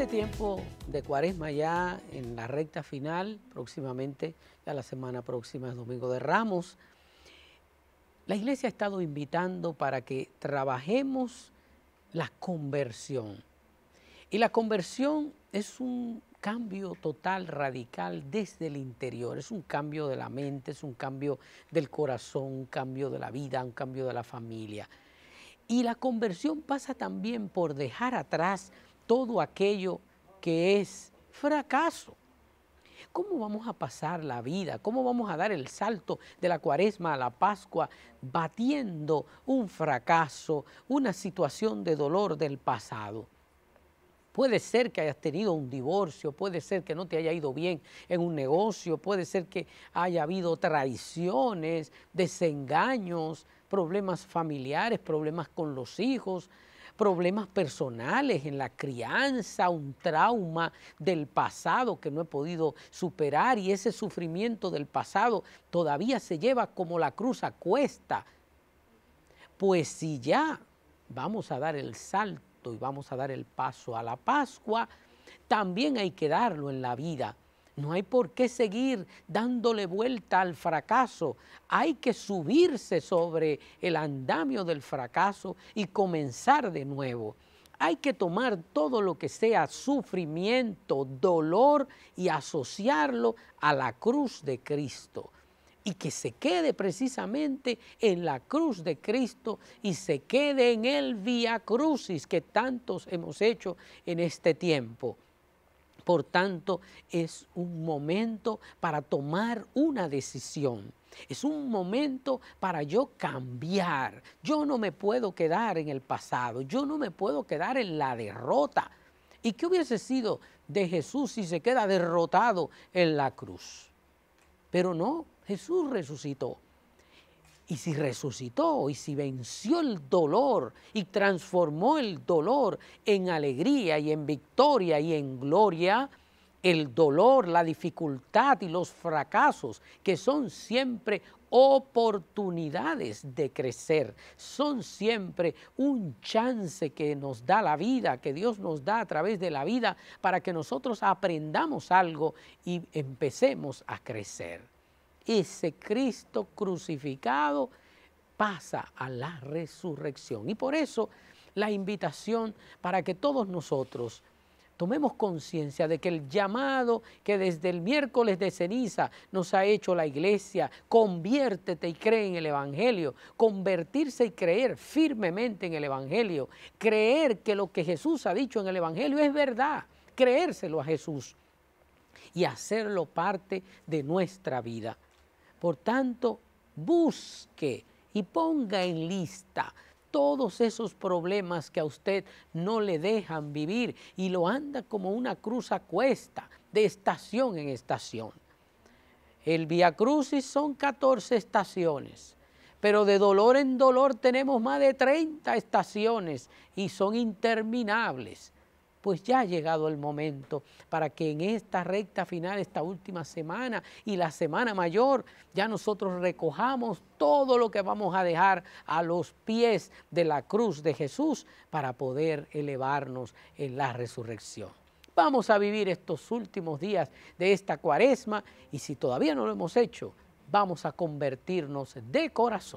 este tiempo de Cuaresma ya en la recta final, próximamente, ya la semana próxima es Domingo de Ramos, la Iglesia ha estado invitando para que trabajemos la conversión. Y la conversión es un cambio total, radical desde el interior, es un cambio de la mente, es un cambio del corazón, un cambio de la vida, un cambio de la familia. Y la conversión pasa también por dejar atrás todo aquello que es fracaso. ¿Cómo vamos a pasar la vida? ¿Cómo vamos a dar el salto de la Cuaresma a la Pascua batiendo un fracaso, una situación de dolor del pasado? Puede ser que hayas tenido un divorcio, puede ser que no te haya ido bien en un negocio, puede ser que haya habido traiciones, desengaños, problemas familiares, problemas con los hijos, problemas personales en la crianza, un trauma del pasado que no he podido superar y ese sufrimiento del pasado todavía se lleva como la cruz a cuesta. Pues si ya vamos a dar el salto y vamos a dar el paso a la Pascua, también hay que darlo en la vida. No hay por qué seguir dándole vuelta al fracaso. Hay que subirse sobre el andamio del fracaso y comenzar de nuevo. Hay que tomar todo lo que sea sufrimiento, dolor y asociarlo a la cruz de Cristo. Y que se quede precisamente en la cruz de Cristo y se quede en el Vía Crucis que tantos hemos hecho en este tiempo. Por tanto, es un momento para tomar una decisión. Es un momento para yo cambiar. Yo no me puedo quedar en el pasado. Yo no me puedo quedar en la derrota. ¿Y qué hubiese sido de Jesús si se queda derrotado en la cruz? Pero no, Jesús resucitó. Y si resucitó y si venció el dolor y transformó el dolor en alegría y en victoria y en gloria, el dolor, la dificultad y los fracasos, que son siempre oportunidades de crecer, son siempre un chance que nos da la vida, que Dios nos da a través de la vida para que nosotros aprendamos algo y empecemos a crecer. Ese Cristo crucificado pasa a la resurrección. Y por eso la invitación para que todos nosotros tomemos conciencia de que el llamado que desde el miércoles de ceniza nos ha hecho la Iglesia, conviértete y cree en el Evangelio, convertirse y creer firmemente en el Evangelio, creer que lo que Jesús ha dicho en el Evangelio es verdad, creérselo a Jesús y hacerlo parte de nuestra vida. Por tanto, busque y ponga en lista todos esos problemas que a usted no le dejan vivir y lo anda como una cruz a cuesta, de estación en estación. El Vía Crucis son 14 estaciones, pero de dolor en dolor tenemos más de 30 estaciones y son interminables. Pues ya ha llegado el momento para que en esta recta final, esta última semana y la semana mayor, ya nosotros recojamos todo lo que vamos a dejar a los pies de la cruz de Jesús para poder elevarnos en la resurrección. Vamos a vivir estos últimos días de esta Cuaresma y si todavía no lo hemos hecho, vamos a convertirnos de corazón.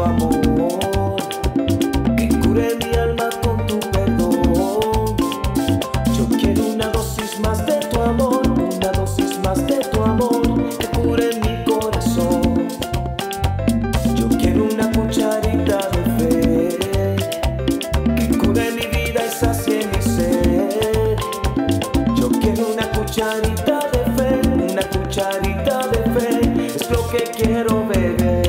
amor, que cure mi alma con tu perdón. Yo quiero una dosis más de tu amor, una dosis más de tu amor, que cure mi corazón. Yo quiero una cucharita de fe, que cure mi vida y sacie mi sed. Yo quiero una cucharita de fe, una cucharita de fe, es lo que quiero beber.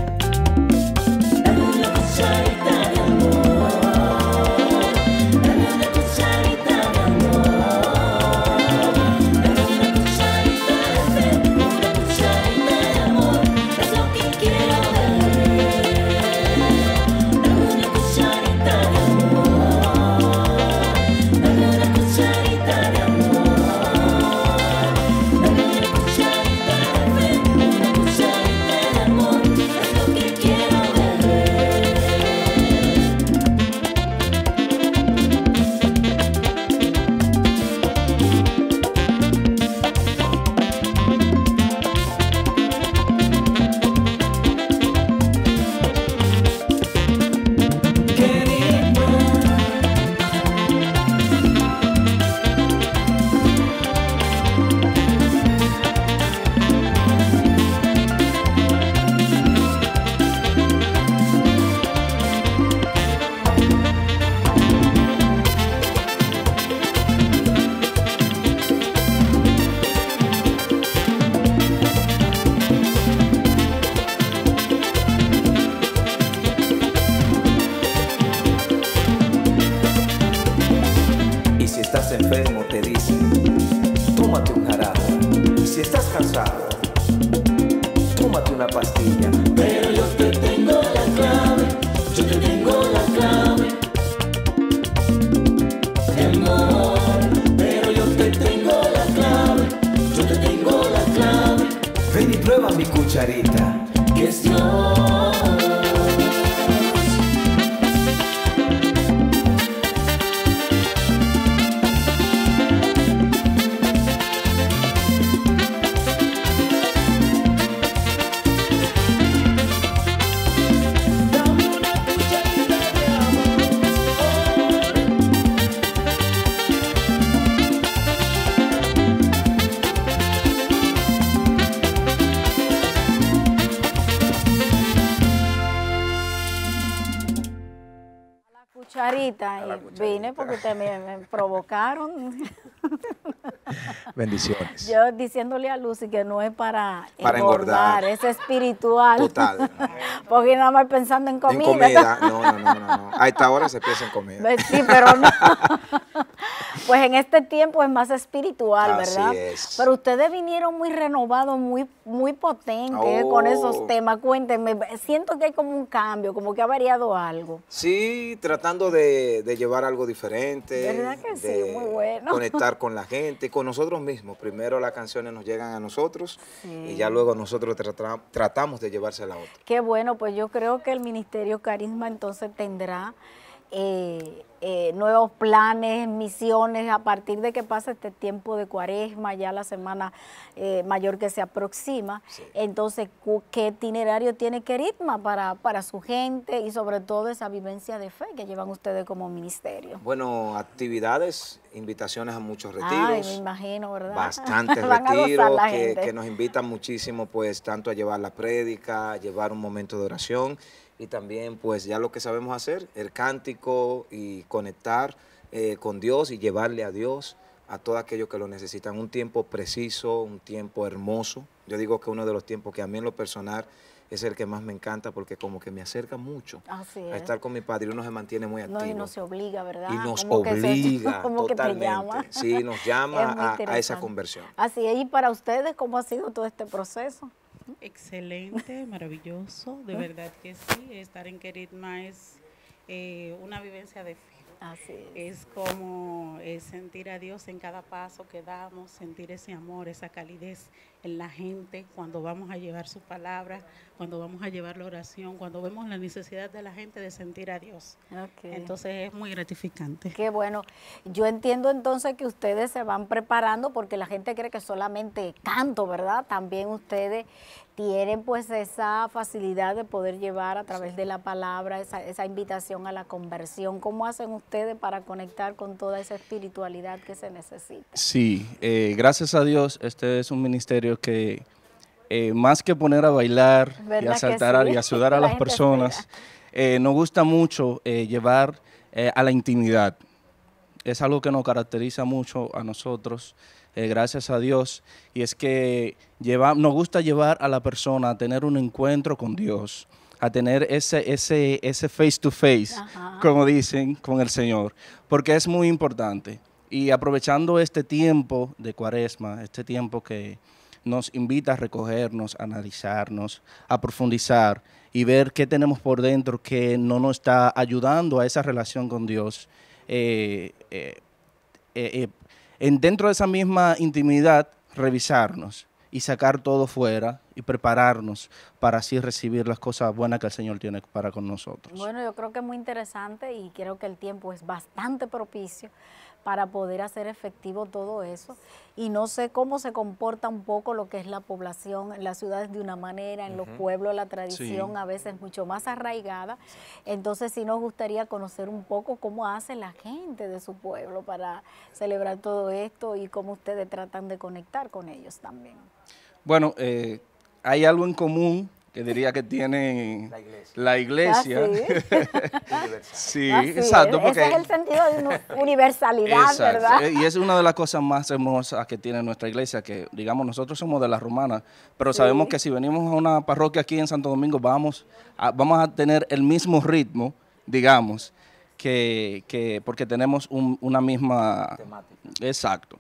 Dame una cucharita de amor, dame una cucharita de amor, dame una cucharita de fe, una cucharita de amor, es lo que quiero beber. Dame una cucharita de amor, dame una cucharita de amor, dame una cucharita de fe, una cucharita de amor, es lo que quiero beber. Y si estás enfermo te dicen, tómate un jarabe. Si estás cansado, tómate una pastilla. Pero yo te tengo la clave, yo te tengo la clave de amor. Pero yo te tengo la clave, yo te tengo la clave Ven y prueba mi cucharita. que es Dios. Dame una cucharita de amor. Cucharita, la y cucharita. vine porque ustedes me provocaron. Bendiciones. Yo diciéndole a Lucy que no es para engordar. es espiritual. Total. Porque nada más pensando en comida. En comida. No. A esta hora se piensa en comida. Sí, pero no. Pues en este tiempo es más espiritual, Así ¿verdad? es. Pero ustedes vinieron muy renovados, muy potentes con esos temas. Cuéntenme, siento que hay como un cambio, como que ha variado algo. Sí, tratando de llevar algo diferente. ¿Verdad que sí? de Muy bueno. Conectar con la gente, con nosotros mismos. Primero las canciones nos llegan a nosotros Sí. y ya luego nosotros tratamos de llevársela a otro. Qué bueno, pues yo creo que el Ministerio Carisma entonces tendrá nuevos planes, misiones, a partir de que pase este tiempo de Cuaresma, ya la semana mayor que se aproxima. Sí. Entonces, ¿qué itinerario tiene Carisma para su gente y sobre todo esa vivencia de fe que llevan ustedes como ministerio? Bueno, actividades, invitaciones a muchos retiros. Ay, me imagino, ¿verdad? Bastantes Van a gozar retiros la que gente. nos invitan muchísimo, pues, tanto a llevar la prédica, a llevar un momento de oración y también, pues, ya lo que sabemos hacer, el cántico y conectar con Dios y llevarle a Dios a todos aquellos que lo necesitan. Un tiempo preciso, un tiempo hermoso. Yo digo que uno de los tiempos que a mí en lo personal es el que más me encanta porque como que me acerca mucho Así a es. estar con mi padre y uno se mantiene muy activo. No, y no se obliga, ¿verdad? Y nos Como que obliga como que te totalmente. llama. Sí, nos Es llama muy a esa interesante. conversión. Así es, y para ustedes, ¿cómo ha sido todo este proceso? Excelente, maravilloso, de verdad que sí. Estar en Queritma es una vivencia de fe. Así es. Es como sentir a Dios en cada paso que damos, sentir ese amor, esa calidez en la gente cuando vamos a llevar su palabra, cuando vamos a llevar la oración, cuando vemos la necesidad de la gente de sentir a Dios. Okay. Entonces es muy gratificante. Qué bueno. Yo entiendo entonces que ustedes se van preparando porque la gente cree que solamente canto, ¿verdad? También ustedes tienen pues esa facilidad de poder llevar a través de la palabra esa invitación a la conversión. ¿Cómo hacen ustedes para conectar con toda esa espiritualidad que se necesita? Sí, gracias a Dios, este es un ministerio que más que poner a bailar y a saltar sí? y a ayudar a La las gente personas, nos gusta mucho llevar a la intimidad. Es algo que nos caracteriza mucho a nosotros, gracias a Dios, y es que nos gusta llevar a la persona a tener un encuentro con Dios, a tener ese face to face, como dicen, con el Señor, porque es muy importante. Y aprovechando este tiempo de Cuaresma, este tiempo que nos invita a recogernos, a analizarnos, a profundizar y ver qué tenemos por dentro que no nos está ayudando a esa relación con Dios. Dentro de esa misma intimidad, revisarnos y sacar todo fuera y prepararnos para así recibir las cosas buenas que el Señor tiene para con nosotros. Bueno, yo creo que es muy interesante y creo que el tiempo es bastante propicio para poder hacer efectivo todo eso. Y no sé cómo se comporta un poco lo que es la población en las ciudades de una manera, en los pueblos la tradición a veces mucho más arraigada. Entonces sí nos gustaría conocer un poco cómo hace la gente de su pueblo para celebrar todo esto y cómo ustedes tratan de conectar con ellos también. Bueno, hay algo en común que diría que tiene la iglesia. Sí, exacto. Porque ese es el sentido de universalidad, ¿verdad? Y es una de las cosas más hermosas que tiene nuestra iglesia, que digamos nosotros somos de la Romana, pero sabemos que si venimos a una parroquia aquí en Santo Domingo vamos a tener el mismo ritmo, digamos, porque tenemos una misma temática. Exacto.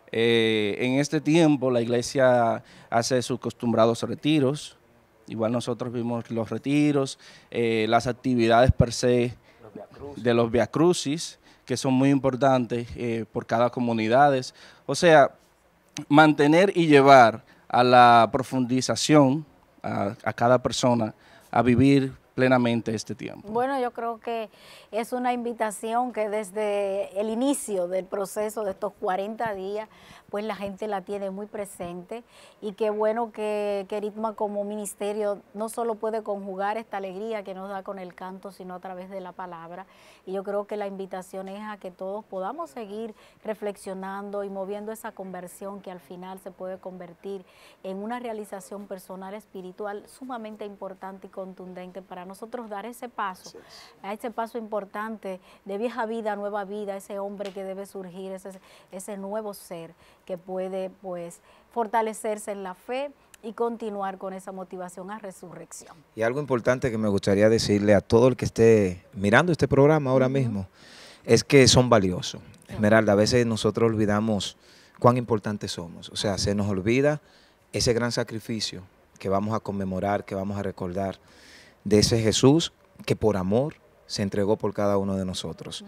En este tiempo la iglesia hace sus acostumbrados retiros. Igual nosotros vimos los retiros, las actividades per se de los Via Crucis, que son muy importantes por cada comunidad. O sea, mantener y llevar a la profundización a cada persona a vivir plenamente este tiempo. Bueno, yo creo que es una invitación que desde el inicio del proceso de estos 40 días, pues la gente la tiene muy presente y qué bueno que Querigma como ministerio no solo puede conjugar esta alegría que nos da con el canto, sino a través de la palabra. Y yo creo que la invitación es a que todos podamos seguir reflexionando y moviendo esa conversión que al final se puede convertir en una realización personal espiritual sumamente importante y contundente para nosotros dar ese paso, a ese paso importante de vieja vida a nueva vida, ese hombre que debe surgir, ese nuevo ser que puede pues fortalecerse en la fe y continuar con esa motivación a resurrección. Y algo importante que me gustaría decirle a todo el que esté mirando este programa ahora mismo, es que son valiosos. Esmeralda, a veces nosotros olvidamos cuán importantes somos. O sea, se nos olvida ese gran sacrificio que vamos a conmemorar, que vamos a recordar, de ese Jesús que por amor se entregó por cada uno de nosotros.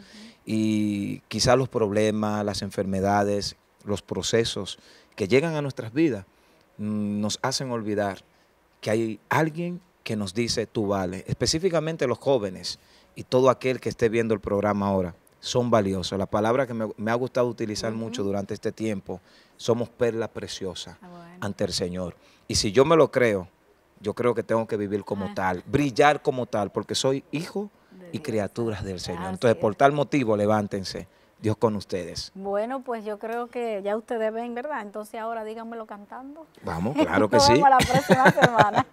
Y quizás los problemas, las enfermedades, los procesos que llegan a nuestras vidas nos hacen olvidar que hay alguien que nos dice tú vales. Específicamente los jóvenes y todo aquel que esté viendo el programa ahora son valiosos. La palabra que me ha gustado utilizar mucho durante este tiempo, somos perla preciosa ante el Señor. Y si yo me lo creo, yo creo que tengo que vivir como tal, brillar como tal, porque soy hijo y criaturas del Señor. Entonces, por tal motivo, levántense. Dios con ustedes. Bueno, pues yo creo que ya ustedes ven, ¿verdad? Entonces ahora díganmelo cantando. Vamos, claro que Nos sí. vemos la próxima semana.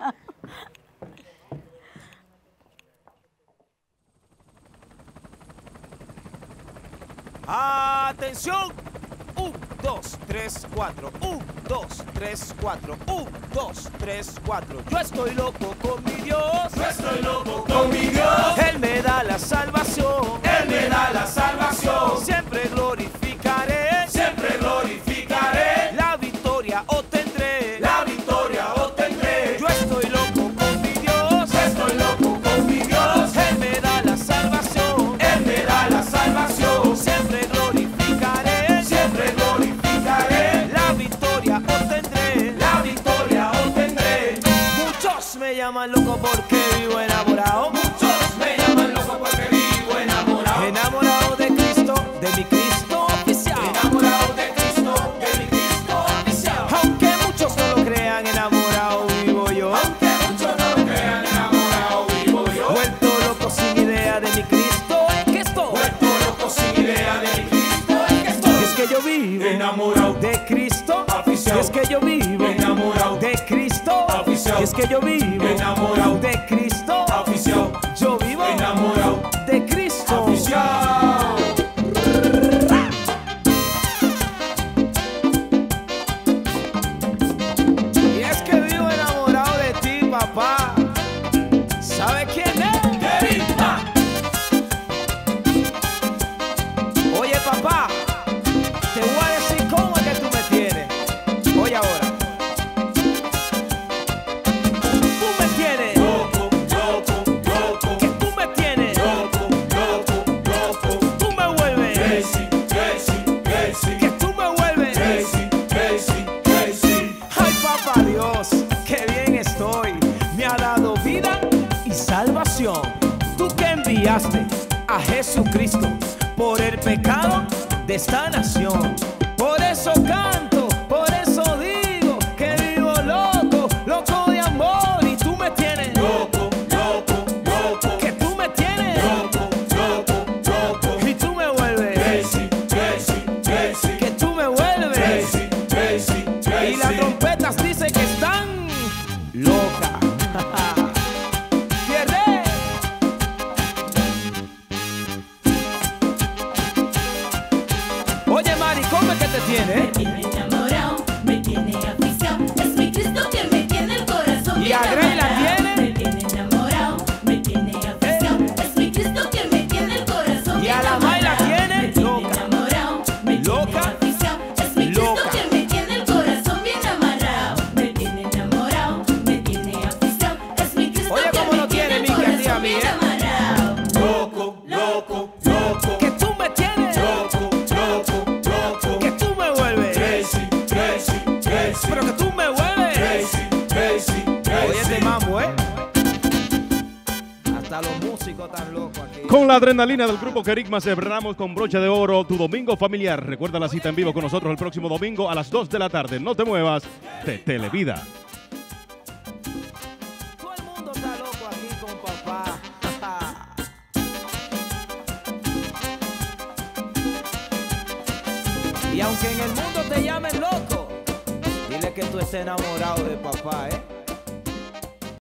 ¡Atención! 1, 2, 3, 4. 1, 2, 3, 4. 1, 2, 3, 4. Yo estoy loco con mi Dios. Yo estoy loco con mi Dios. Él me da la salvación. Él me da la salvación. Siempre glorificaré. Siempre glorificaré. La victoria obtendré. La victoria obtendré. Yo estoy loco con mi Dios. Yo estoy loco con mi Dios. Él me da la salvación. Él me da la salvación. Siempre glorificaré. Siempre glorificaré. La victoria obtendré. La victoria obtendré. Muchos me llaman loco porque vivo enamorado. Muchos idea de mi Cristo es que estoy. Vuelto loco sin idea de mi Cristo es que estoy. Es que yo vivo enamorado de Cristo. aficionado. Es que yo vivo enamorado de Cristo. aficionado. Es que yo vivo enamorado de Cristo. aficionado. Yo vivo enamorado de Cristo. aficionado. Y es que vivo enamorado de ti, papá. ¿Sabe quién es? Querida. Oye, papá, te voy a decir cómo es que tú me tienes. Oye ahora. Tú me tienes. Loco, loco, loco. Que tú me tienes. Loco, loco, loco. Tú me vuelves. Crazy, crazy, crazy. Que tú me vuelves. Crazy, crazy, crazy. Ay, papá Dios, qué bien estoy. Me ha dado vida y salvación. Tú que enviaste a Jesucristo por el pecado de esta nación. Por eso canto, por eso digo que vivo loco, loco de amor. Y tú me tienes. Loco, loco, loco. Que tú me tienes. Loco, loco, loco. Y tú me vuelves. Crazy, crazy, crazy. Que tú me vuelves. Crazy, crazy, crazy. Y las trompetas dicen que están locas. Pierde. Oye, Mari, ¿cómo es que te tiene? Me tiene enamorado, me tiene aficionado. Es mi Cristo que me tiene el corazón ¿Y bien a Grey la amarrado. tiene? Me tiene enamorado, me tiene aficionado. Es mi Cristo que me tiene el corazón ¿Y bien a la May la amarrado. tiene? Me tiene Loca. enamorado, me tiene Loca. aficionado. Es mi Cristo Loca. que me tiene el corazón bien amarrado. Me tiene enamorado, me tiene aficionado. Es mi Cristo Oye, que ¿cómo me lo tiene tiene, el Miki, a ti, a corazón mí, bien eh? amarrado. Loco, loco, loco. Que tú me tienes. Loco, loco, loco. Que tú me vuelves. Crazy, crazy, crazy. Pero que tú me vuelves. Crazy, crazy, Oye, este crazy. mambo, ¿eh? Hasta los músicos tan locos aquí. Con la adrenalina del grupo Kerigma cerramos con broche de oro tu domingo familiar. Recuerda la cita en vivo con nosotros el próximo domingo a las 2 de la tarde. No te muevas de Televida. Todo el mundo está loco aquí con papá. Y aunque en el mundo te llamen loco, dile que tú estés enamorado de papá, ¿eh?